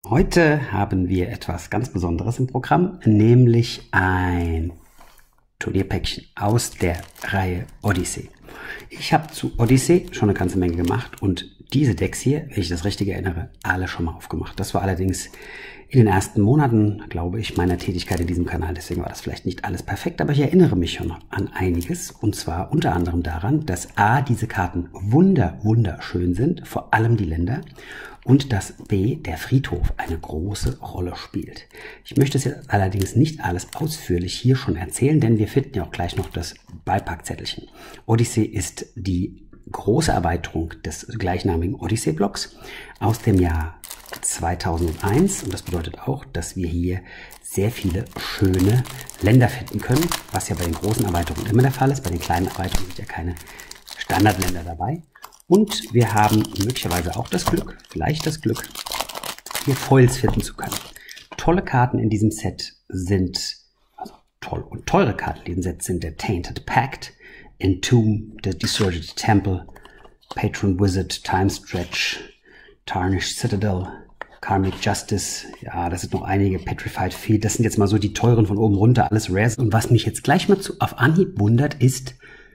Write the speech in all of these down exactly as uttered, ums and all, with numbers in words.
Heute haben wir etwas ganz Besonderes im Programm, nämlich ein Turnierpäckchen aus der Reihe Odyssey. Ich habe zu Odyssey schon eine ganze Menge gemacht und diese Decks hier, wenn ich das richtig erinnere, alle schon mal aufgemacht. Das war allerdings in den ersten Monaten, glaube ich, meiner Tätigkeit in diesem Kanal. Deswegen war das vielleicht nicht alles perfekt, aber ich erinnere mich schon an einiges. Und zwar unter anderem daran, dass A, diese Karten wunder, wunderschön sind, vor allem die Länder. Und dass B, der Friedhof, eine große Rolle spielt. Ich möchte es jetzt allerdings nicht alles ausführlich hier schon erzählen, denn wir finden ja auch gleich noch das Beipackzettelchen. Odyssey ist die große Erweiterung des gleichnamigen Odyssey-Blocks aus dem Jahr zweitausendeins. Und das bedeutet auch, dass wir hier sehr viele schöne Länder finden können, was ja bei den großen Erweiterungen immer der Fall ist. Bei den kleinen Erweiterungen sind ja keine Standardländer dabei. Und wir haben möglicherweise auch das Glück, vielleicht das Glück, hier Foils finden zu können. Tolle Karten in diesem Set sind, also toll und teure Karten in diesem Set sind der Tainted Pact, Entomb, der Deserted Temple, Patron Wizard, Time Stretch, Tarnished Citadel, Karmic Justice, ja, das sind noch einige, Petrified Field, das sind jetzt mal so die teuren von oben runter, alles Rares. Und was mich jetzt gleich mal zu, auf Anhieb wundert, ist,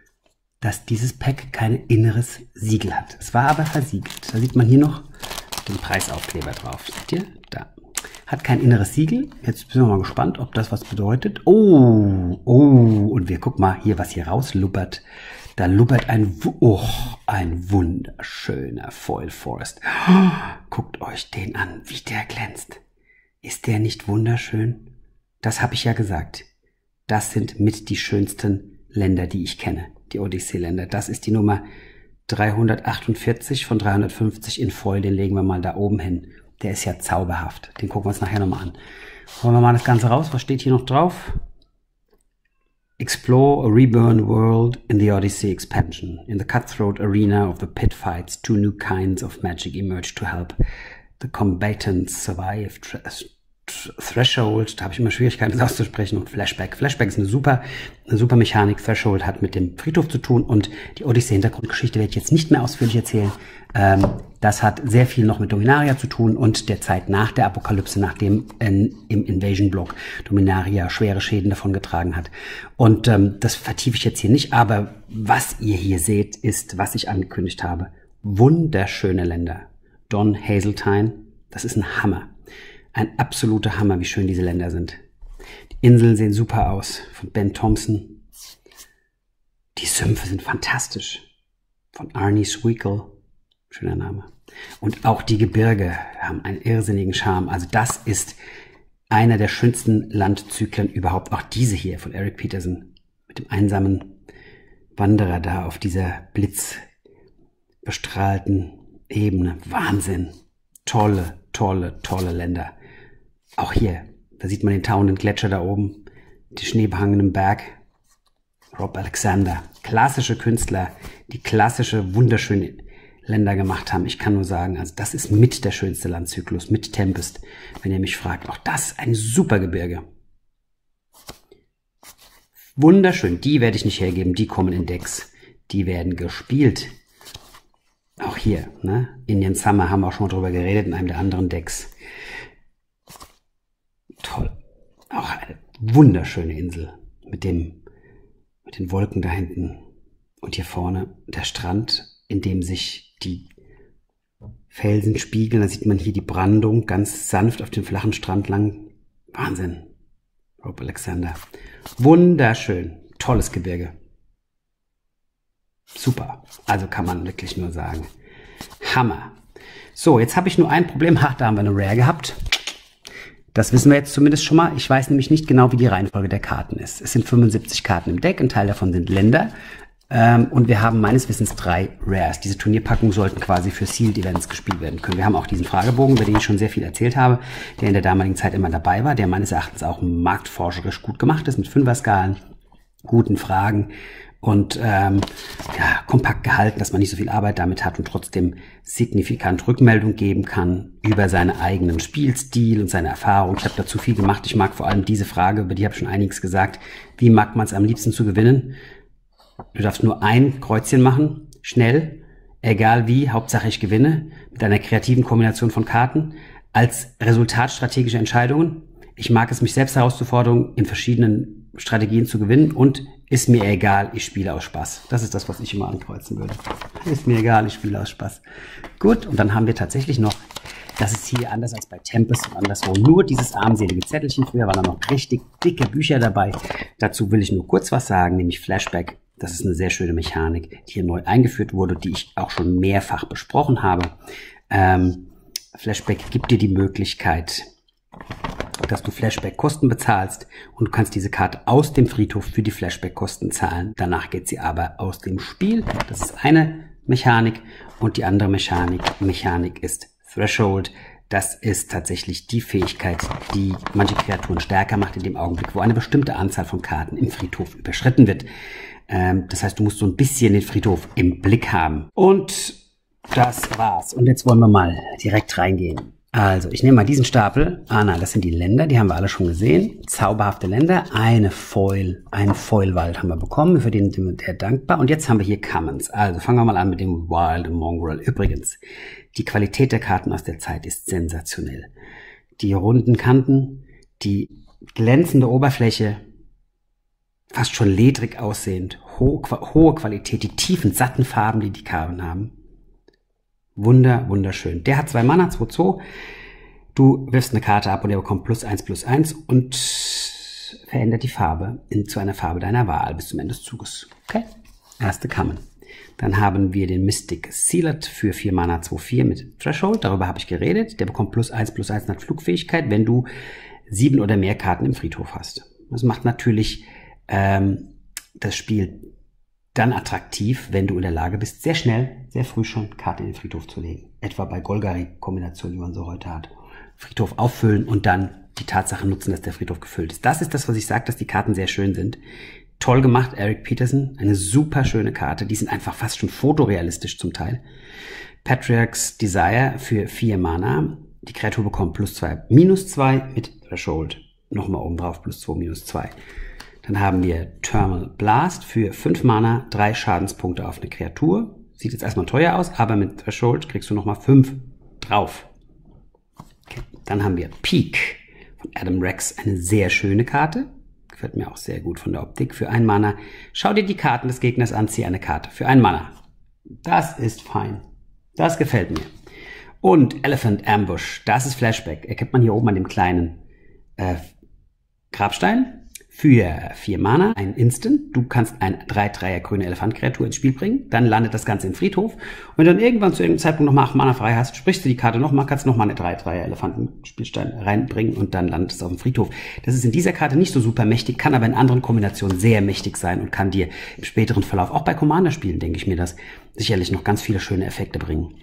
dass dieses Pack kein inneres Siegel hat. Es war aber versiegelt. Da sieht man hier noch den Preisaufkleber drauf. Seht ihr? Da. Hat kein inneres Siegel. Jetzt sind wir mal gespannt, ob das was bedeutet. Oh, oh, und wir gucken mal hier, was hier rauslubbert. Da lubbert ein, oh, ein wunderschöner Foil Forest. Oh, guckt euch den an, wie der glänzt. Ist der nicht wunderschön? Das habe ich ja gesagt. Das sind mit die schönsten Länder, die ich kenne. Die Odyssey-Länder. Das ist die Nummer dreihundertachtundvierzig von dreihundertfünfzig in Foil. Den legen wir mal da oben hin. Der ist ja zauberhaft. Den gucken wir uns nachher nochmal an. Holen wir mal das Ganze raus. Was steht hier noch drauf? Explore a reborn world in the Odyssey expansion. In the cutthroat arena of the pit fights, two new kinds of magic emerge to help the combatants survive. Threshold, da habe ich immer Schwierigkeiten, das auszusprechen, und Flashback. Flashback ist eine super, eine super Mechanik. Threshold hat mit dem Friedhof zu tun und die Odyssey-Hintergrundgeschichte werde ich jetzt nicht mehr ausführlich erzählen. Ähm, das hat sehr viel noch mit Dominaria zu tun und der Zeit nach der Apokalypse, nachdem in, im Invasion-Block Dominaria schwere Schäden davongetragen hat. Und ähm, das vertiefe ich jetzt hier nicht, aber was ihr hier seht, ist, was ich angekündigt habe. Wunderschöne Länder. Don Hazeltine, das ist ein Hammer. Ein absoluter Hammer, wie schön diese Länder sind. Die Inseln sehen super aus, von Ben Thompson. Die Sümpfe sind fantastisch, von Arnie Sweekle. Schöner Name. Und auch die Gebirge haben einen irrsinnigen Charme. Also das ist einer der schönsten Landzyklen überhaupt. Auch diese hier von Eric Peterson mit dem einsamen Wanderer da auf dieser blitzbestrahlten Ebene. Wahnsinn. Tolle, tolle, tolle Länder. Auch hier, da sieht man den tauenden Gletscher da oben, die schneebehangenen Berg. Rob Alexander, klassische Künstler, die klassische, wunderschöne Länder gemacht haben. Ich kann nur sagen, also das ist mit der schönste Landzyklus, mit Tempest, wenn ihr mich fragt. Auch das ein super Gebirge. Wunderschön, die werde ich nicht hergeben, die kommen in Decks, die werden gespielt. Auch hier, ne? Indian Summer haben wir auch schon mal drüber geredet in einem der anderen Decks. Toll. Auch eine wunderschöne Insel mit dem, mit den Wolken da hinten. Und hier vorne der Strand, in dem sich die Felsen spiegeln. Da sieht man hier die Brandung ganz sanft auf dem flachen Strand lang. Wahnsinn. Rob Alexander. Wunderschön. Tolles Gebirge. Super. Also kann man wirklich nur sagen. Hammer. So, jetzt habe ich nur ein Problem. Ach, da haben wir eine Rare gehabt. Das wissen wir jetzt zumindest schon mal. Ich weiß nämlich nicht genau, wie die Reihenfolge der Karten ist. Es sind fünfundsiebzig Karten im Deck. Ein Teil davon sind Länder. Ähm, und wir haben meines Wissens drei Rares. Diese Turnierpackungen sollten quasi für Sealed Events gespielt werden können. Wir haben auch diesen Fragebogen, über den ich schon sehr viel erzählt habe, der in der damaligen Zeit immer dabei war, der meines Erachtens auch marktforscherisch gut gemacht ist, mit Fünfer-Skalen, guten Fragen. Und ähm, ja, kompakt gehalten, dass man nicht so viel Arbeit damit hat und trotzdem signifikant Rückmeldung geben kann über seinen eigenen Spielstil und seine Erfahrung. Ich habe dazu viel gemacht. Ich mag vor allem diese Frage, über die habe ich schon einiges gesagt. Wie mag man es am liebsten zu gewinnen? Du darfst nur ein Kreuzchen machen, schnell, egal wie, Hauptsache ich gewinne, mit einer kreativen Kombination von Karten. als Resultat strategischer Entscheidungen. Ich mag es, mich selbst herauszufordern, in verschiedenen Strategien zu gewinnen und ist mir egal, ich spiele aus Spaß. Das ist das, was ich immer ankreuzen würde. Ist mir egal, ich spiele aus Spaß. Gut, und dann haben wir tatsächlich noch, das ist hier anders als bei Tempest und anderswo, nur dieses armselige Zettelchen. Früher waren da noch richtig dicke Bücher dabei. Dazu will ich nur kurz was sagen, nämlich Flashback. Das ist eine sehr schöne Mechanik, die hier neu eingeführt wurde, die ich auch schon mehrfach besprochen habe. Ähm, Flashback gibt dir die Möglichkeit, dass du Flashback-Kosten bezahlst und du kannst diese Karte aus dem Friedhof für die Flashback-Kosten zahlen. Danach geht sie aber aus dem Spiel. Das ist eine Mechanik und die andere Mechanik, Mechanik ist Threshold. Das ist tatsächlich die Fähigkeit, die manche Kreaturen stärker macht in dem Augenblick, wo eine bestimmte Anzahl von Karten im Friedhof überschritten wird. Ähm, das heißt, du musst so ein bisschen den Friedhof im Blick haben. Und das war's. Und jetzt wollen wir mal direkt reingehen. Also, ich nehme mal diesen Stapel. Ah nein, das sind die Länder, die haben wir alle schon gesehen. Zauberhafte Länder. Eine Foil, einen Foilwald haben wir bekommen, für den sind wir sehr dankbar. Und jetzt haben wir hier Commons. Also, fangen wir mal an mit dem Wild Mongrel. Übrigens, die Qualität der Karten aus der Zeit ist sensationell. Die runden Kanten, die glänzende Oberfläche, fast schon ledrig aussehend, hohe, hohe Qualität, die tiefen, satten Farben, die die Karten haben. Wunder, wunderschön. Der hat zwei Mana, zwei zwei. Du wirfst eine Karte ab und er bekommt plus eins, plus eins und verändert die Farbe in, zu einer Farbe deiner Wahl bis zum Ende des Zuges. Okay? Erste Common. Dann haben wir den Mystic Sealet für vier Mana, zwei vier mit Threshold. Darüber habe ich geredet. Der bekommt plus eins, plus eins nach Flugfähigkeit, wenn du sieben oder mehr Karten im Friedhof hast. Das macht natürlich ähm, das Spiel dann attraktiv, wenn du in der Lage bist, sehr schnell, sehr früh schon Karten in den Friedhof zu legen. Etwa bei Golgari-Kombinationen, die man so heute hat. Friedhof auffüllen und dann die Tatsache nutzen, dass der Friedhof gefüllt ist. Das ist das, was ich sage, dass die Karten sehr schön sind. Toll gemacht, Eric Peterson. Eine super schöne Karte. Die sind einfach fast schon fotorealistisch zum Teil. Patriarch's Desire für vier Mana. Die Kreatur bekommt plus zwei, minus zwei mit Threshold. Nochmal oben drauf, plus zwei, minus zwei. Dann haben wir Thermal Blast für fünf Mana, drei Schadenspunkte auf eine Kreatur. Sieht jetzt erstmal teuer aus, aber mit Threshold kriegst du nochmal fünf drauf. Okay. Dann haben wir Peak von Adam Rex, eine sehr schöne Karte. Gefällt mir auch sehr gut von der Optik. Für ein Mana. Schau dir die Karten des Gegners an, zieh eine Karte. Für ein Mana. Das ist fein. Das gefällt mir. Und Elephant Ambush, das ist Flashback. Erkennt man hier oben an dem kleinen äh, Grabstein. Für vier Mana, ein Instant. Du kannst ein drei drei grüne Elefantkreatur ins Spiel bringen. Dann landet das Ganze im Friedhof. Und wenn du dann irgendwann zu irgendeinem Zeitpunkt nochmal acht Mana frei hast, sprichst du die Karte nochmal, kannst nochmal eine drei drei Elefantenspielstein reinbringen und dann landet es auf dem Friedhof. Das ist in dieser Karte nicht so super mächtig, kann aber in anderen Kombinationen sehr mächtig sein und kann dir im späteren Verlauf, auch bei Commander-Spielen, denke ich mir das, sicherlich noch ganz viele schöne Effekte bringen.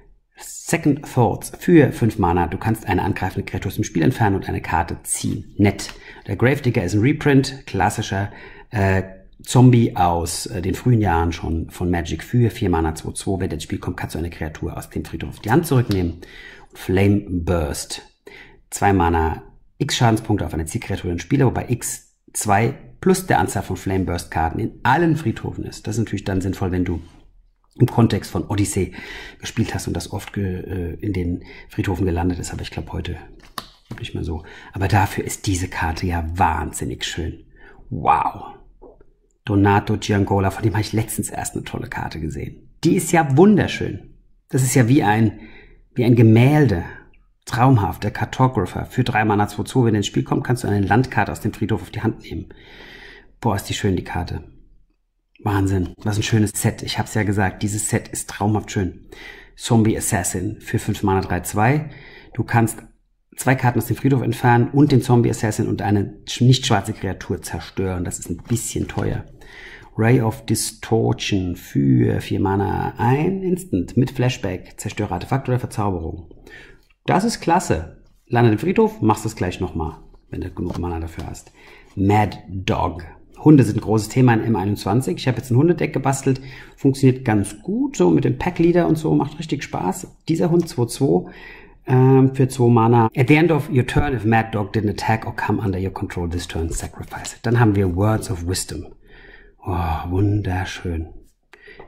Second Thoughts für fünf Mana. Du kannst eine angreifende Kreatur aus dem Spiel entfernen und eine Karte ziehen. Nett. Der Gravedigger ist ein Reprint, klassischer äh, Zombie aus äh, den frühen Jahren schon von Magic für vier Mana, zwei zwei. Wenn ins Spiel kommt, kannst du eine Kreatur aus dem Friedhof auf die Hand zurücknehmen. Flame Burst. zwei Mana, x Schadenspunkte auf eine Zielkreatur des Spieler, wobei x zwei plus der Anzahl von Flame Burst Karten in allen Friedhofen ist. Das ist natürlich dann sinnvoll, wenn du im Kontext von Odyssey gespielt hast und das oft ge, äh, in den Friedhofen gelandet ist, aber ich glaube heute nicht mehr so. Aber dafür ist diese Karte ja wahnsinnig schön. Wow. Donato Giangola, von dem habe ich letztens erst eine tolle Karte gesehen. Die ist ja wunderschön. Das ist ja wie ein, wie ein Gemälde. Traumhaft, der Cartographer. Für drei Mana zwei zwei, wenn er ins Spiel kommt, kannst du eine Landkarte aus dem Friedhof auf die Hand nehmen. Boah, ist die schön, die Karte. Wahnsinn, was ein schönes Set. Ich habe es ja gesagt, dieses Set ist traumhaft schön. Zombie Assassin für fünf Mana drei zwei. Du kannst zwei Karten aus dem Friedhof entfernen und den Zombie Assassin und eine nicht schwarze Kreatur zerstören. Das ist ein bisschen teuer. Ray of Distortion für vier Mana, ein Instant mit Flashback. Zerstöre Artefakt oder Verzauberung. Das ist klasse. Landet im Friedhof, machst es gleich nochmal, wenn du genug Mana dafür hast. Mad Dog. Hunde sind ein großes Thema in M einundzwanzig. Ich habe jetzt ein Hundedeck gebastelt. Funktioniert ganz gut, so mit dem Packleader und so. Macht richtig Spaß. Dieser Hund zwei zwei ähm, für zwei Mana. At the end of your turn, if Mad Dog didn't attack or come under your control this turn, sacrifice it. Dann haben wir Words of Wisdom. Oh, wunderschön.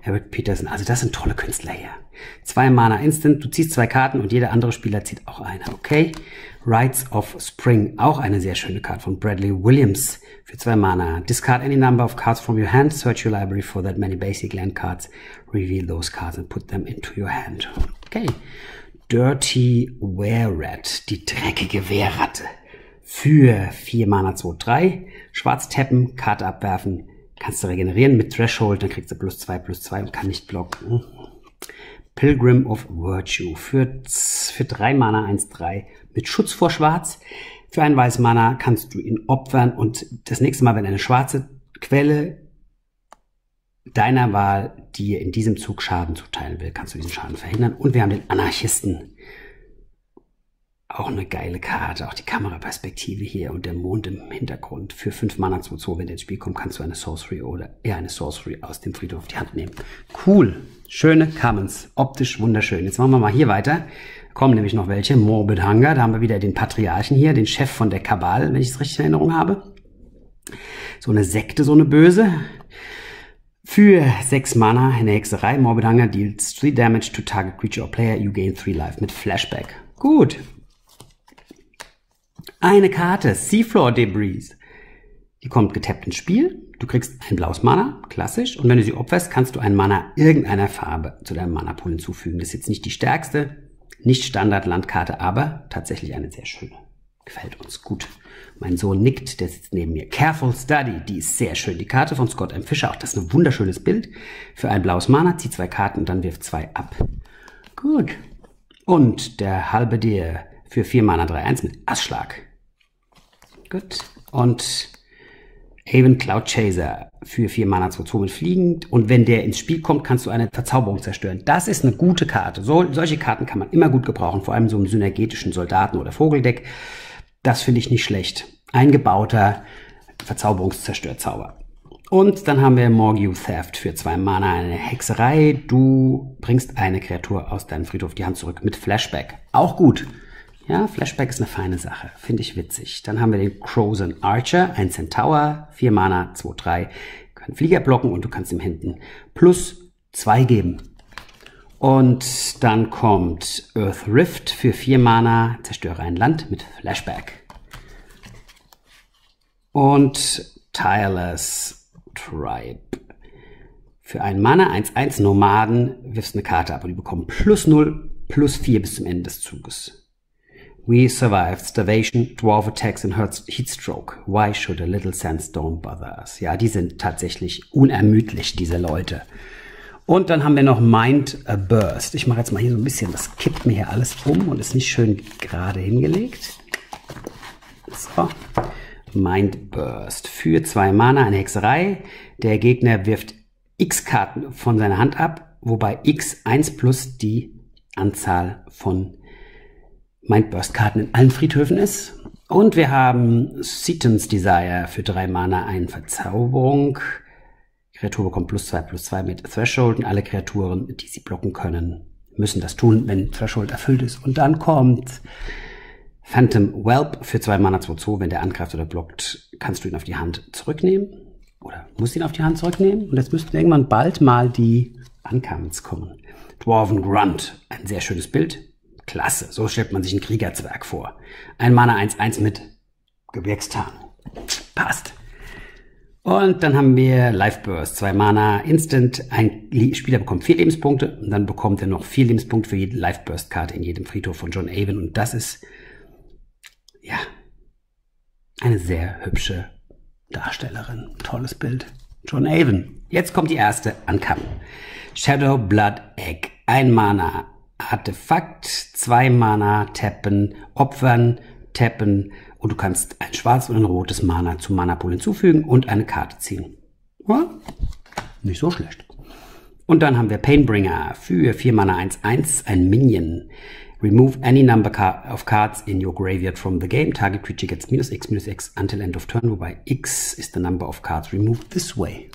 Eric Peterson. Also das sind tolle Künstler hier. Zwei Mana Instant. Du ziehst zwei Karten und jeder andere Spieler zieht auch eine. Okay. Rites of Spring. Auch eine sehr schöne Karte von Bradley Williams. Für zwei Mana. Discard any number of cards from your hand. Search your library for that many basic land cards. Reveal those cards and put them into your hand. Okay. Dirty Were-Rat. Die dreckige Wehrratte. Für vier Mana zwei drei. Schwarz tappen, Karte abwerfen. Kannst du regenerieren mit Threshold, dann kriegst du plus zwei, plus zwei und kann nicht blocken. Pilgrim of Virtue. Für, für drei Mana eins drei. Mit Schutz vor Schwarz. Für ein weißes Mana kannst du ihn opfern und das nächste Mal, wenn eine schwarze Quelle deiner Wahl dir in diesem Zug Schaden zuteilen will, kannst du diesen Schaden verhindern. Und wir haben den Anarchisten. Auch eine geile Karte, auch die Kameraperspektive hier und der Mond im Hintergrund. Für fünf Mana zwei zwei, wenn der ins Spiel kommt, kannst du eine Sorcery oder eher eine Sorcery aus dem Friedhof auf die Hand nehmen. Cool, schöne Commons, optisch wunderschön. Jetzt machen wir mal hier weiter. Kommen nämlich noch welche. Morbid Hunger, da haben wir wieder den Patriarchen hier, den Chef von der Kabal, wenn ich es richtig in Erinnerung habe. So eine Sekte, so eine böse. Für sechs Mana eine Hexerei. Morbid Hunger deals three damage to target creature or player. You gain three life mit Flashback. Gut. Eine Karte, Seafloor Debris. Die kommt getappt ins Spiel. Du kriegst ein blaues Mana, klassisch. Und wenn du sie opferst, kannst du ein Mana irgendeiner Farbe zu deinem Mana-Pool hinzufügen. Das ist jetzt nicht die stärkste, nicht Standard-Landkarte, aber tatsächlich eine sehr schöne. Gefällt uns gut. Mein Sohn nickt, der sitzt neben mir. Careful Study, die ist sehr schön. Die Karte von Scott M. Fischer, auch das ist ein wunderschönes Bild. Für ein blaues Mana, zieh zwei Karten und dann wirf zwei ab. Gut. Und der Halberdier für vier Mana drei eins mit Assschlag. Gut. Und Haven Cloud Chaser für vier Mana zwei zwei mit Fliegend. Und wenn der ins Spiel kommt, kannst du eine Verzauberung zerstören. Das ist eine gute Karte. So, solche Karten kann man immer gut gebrauchen, vor allem so im synergetischen Soldaten- oder Vogeldeck. Das finde ich nicht schlecht. Eingebauter Verzauberungszerstörzauber. Und dann haben wir Morgue Theft für zwei Mana, eine Hexerei. Du bringst eine Kreatur aus deinem Friedhof auf die Hand zurück mit Flashback. Auch gut. Ja, Flashback ist eine feine Sache. Finde ich witzig. Dann haben wir den Crozen Archer, ein Centaur, vier Mana, zwei drei. Kann Flieger blocken und du kannst ihm hinten plus zwei geben. Und dann kommt Earth Rift für vier Mana, zerstöre ein Land mit Flashback. Und Tireless Tribe. Für einen Mana, eins eins Nomaden, wirfst eine Karte ab und die bekommen plus null, plus vier bis zum Ende des Zuges. We survived starvation, dwarf attacks and heatstroke. Why should a little sandstone bother us? Ja, die sind tatsächlich unermüdlich, diese Leute. Und dann haben wir noch Mind a Burst. Ich mache jetzt mal hier so ein bisschen, das kippt mir hier alles um und ist nicht schön gerade hingelegt. So. Mind Burst. Für zwei Mana eine Hexerei. Der Gegner wirft X Karten von seiner Hand ab, wobei X eins plus die Anzahl von Mindburst-Karten in allen Friedhöfen ist. Und wir haben Seaton's Desire für drei Mana, eine Verzauberung. Kreatur bekommt plus zwei, plus zwei mit Threshold und alle Kreaturen, die sie blocken können, müssen das tun, wenn Threshold erfüllt ist. Und dann kommt Phantom Whelp für zwei Mana zwei zwei. Wenn der angreift oder blockt, kannst du ihn auf die Hand zurücknehmen. Oder musst ihn auf die Hand zurücknehmen. Und jetzt müssten irgendwann bald mal die Uncommons kommen. Dwarven Grunt, ein sehr schönes Bild. Klasse, so stellt man sich einen Kriegerzwerg vor. Ein Mana eins eins mit Gebirgstarnung. Passt. Und dann haben wir Life Burst, zwei Mana, Instant. Ein Spieler bekommt vier Lebenspunkte und dann bekommt er noch vier Lebenspunkte für jede Life Burst Karte in jedem Friedhof von John Avon. Und das ist, ja, eine sehr hübsche Darstellerin. Tolles Bild. John Avon. Jetzt kommt die erste Uncommon. Shadow Blood Egg, ein Mana. Artefakt, zwei Mana, tappen, opfern, tappen und du kannst ein schwarz und ein rotes Mana zum Mana-Pool hinzufügen und eine Karte ziehen. Ja, nicht so schlecht. Und dann haben wir Painbringer für vier Mana eins eins, ein Minion. Remove any number of cards in your graveyard from the game. Target creature gets minus X, minus X until end of turn, wobei X is the number of cards removed this way.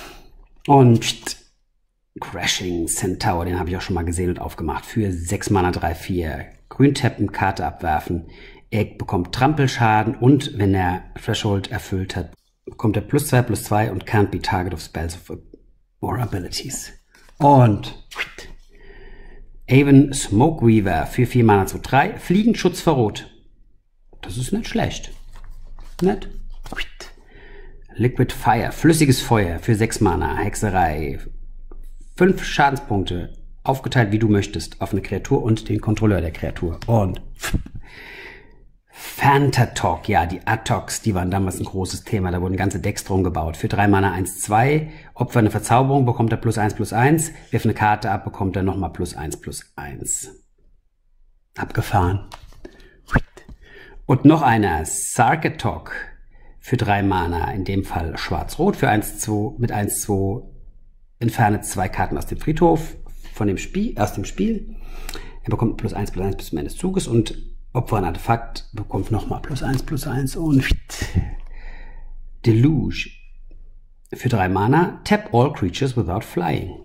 Und Crashing Centaur, den habe ich auch schon mal gesehen und aufgemacht. Für sechs Mana drei vier. Grün tappen, Karte abwerfen. Er bekommt Trampelschaden und wenn er Threshold erfüllt hat, bekommt er plus zwei plus zwei und can't be target of spells or abilities. Und Aven Smokeweaver für vier Mana zu drei. Fliegenschutz für Rot. Das ist nicht schlecht. Nett. Liquid Fire, flüssiges Feuer für sechs Mana. Hexerei. fünf Schadenspunkte. Aufgeteilt, wie du möchtest, auf eine Kreatur und den Kontrolleur der Kreatur. Und Fantatok, ja, die Atoks, die waren damals ein großes Thema. Da wurden ganze Decks drum gebaut. Für drei Mana eins, zwei. Opfer eine Verzauberung, bekommt er plus eins, plus eins. Wirf eine Karte ab, bekommt er nochmal plus eins, plus eins. Abgefahren. Und noch einer, Sarkatok. Für drei Mana, in dem Fall schwarz-rot. Für eins, zwei, mit eins, zwei. Entferne zwei Karten aus dem Friedhof. Von dem Spiel, aus dem Spiel. Er bekommt plus eins, plus eins bis zum Ende des Zuges und Opfer ein Artefakt bekommt nochmal plus eins, plus eins und Deluge. Für drei Mana, tap all creatures without flying.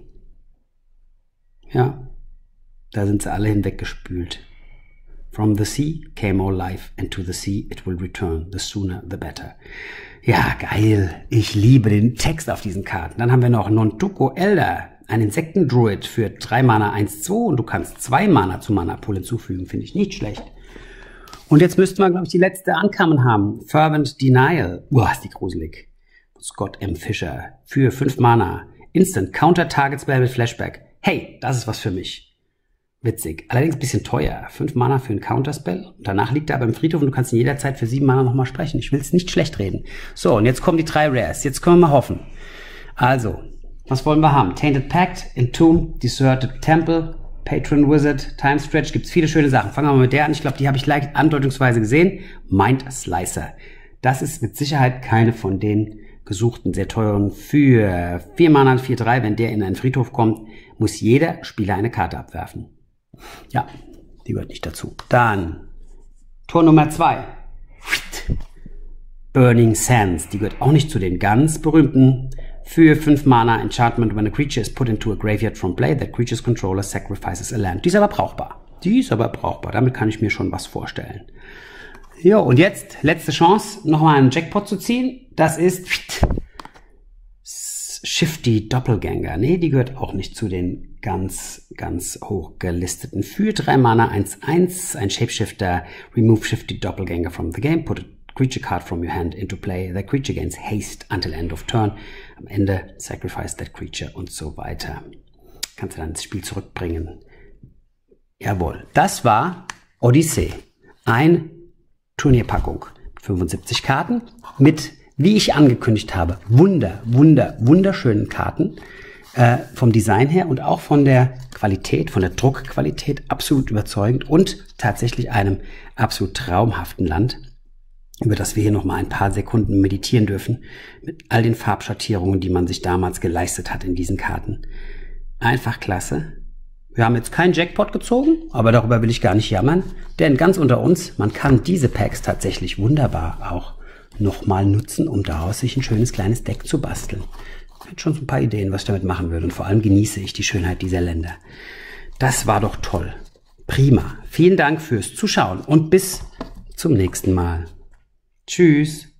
Ja, da sind sie alle hinweggespült. From the sea came all life, and to the sea it will return. The sooner the better. Ja, geil. Ich liebe den Text auf diesen Karten. Dann haben wir noch Nontuko Elder. Ein Insektendruid für drei Mana eins, zwei und du kannst zwei Mana zu Mana Pool hinzufügen. Finde ich nicht schlecht. Und jetzt müssten wir, glaube ich, die letzte Ankamen haben. Fervent Denial. Boah, ist die gruselig. Scott M. Fischer. Für fünf Mana. Instant Counter Target Spell mit Flashback. Hey, das ist was für mich. Witzig. Allerdings ein bisschen teuer. fünf Mana für einen Counterspell. Danach liegt er aber im Friedhof und du kannst ihn jederzeit für sieben Mana nochmal sprechen. Ich will es nicht schlecht reden. So, und jetzt kommen die drei Rares. Jetzt können wir mal hoffen. Also, was wollen wir haben? Tainted Pact, Entomb, Deserted Temple, Patron Wizard, Time Stretch. Gibt es viele schöne Sachen. Fangen wir mal mit der an. Ich glaube, die habe ich leicht andeutungsweise gesehen. Mind Slicer. Das ist mit Sicherheit keine von den gesuchten, sehr teuren. Für vier Mana, vier drei, wenn der in einen Friedhof kommt, muss jeder Spieler eine Karte abwerfen. Ja, die gehört nicht dazu. Dann Tor Nummer zwei. Burning Sands. Die gehört auch nicht zu den ganz berühmten. Für fünf Mana Enchantment, when a creature is put into a graveyard from play, that creature's controller sacrifices a land. Die ist aber brauchbar. Die ist aber brauchbar. Damit kann ich mir schon was vorstellen. Ja, und jetzt letzte Chance, nochmal einen Jackpot zu ziehen. Das ist Shifty Doppelganger. Nee, die gehört auch nicht zu den ganz, ganz hoch gelisteten. Für drei Mana eins eins, ein Shapeshifter, remove Shifty Doppelganger from the game, put a creature card from your hand into play. The creature gains haste until end of turn. Am Ende sacrifice that creature und so weiter. Kannst du dann ins Spiel zurückbringen. Jawohl. Das war Odyssey. Ein Turnierpackung. fünfundsiebzig Karten mit, wie ich angekündigt habe, wunder, wunder, wunderschönen Karten. Äh, vom Design her und auch von der Qualität, von der Druckqualität absolut überzeugend und tatsächlich einem absolut traumhaften Land, über das wir hier noch mal ein paar Sekunden meditieren dürfen, mit all den Farbschattierungen, die man sich damals geleistet hat in diesen Karten. Einfach klasse. Wir haben jetzt keinen Jackpot gezogen, aber darüber will ich gar nicht jammern, denn ganz unter uns, man kann diese Packs tatsächlich wunderbar auch noch mal nutzen, um daraus sich ein schönes kleines Deck zu basteln. Ich hätte schon so ein paar Ideen, was ich damit machen würde, und vor allem genieße ich die Schönheit dieser Länder. Das war doch toll. Prima. Vielen Dank fürs Zuschauen und bis zum nächsten Mal. Tschüss.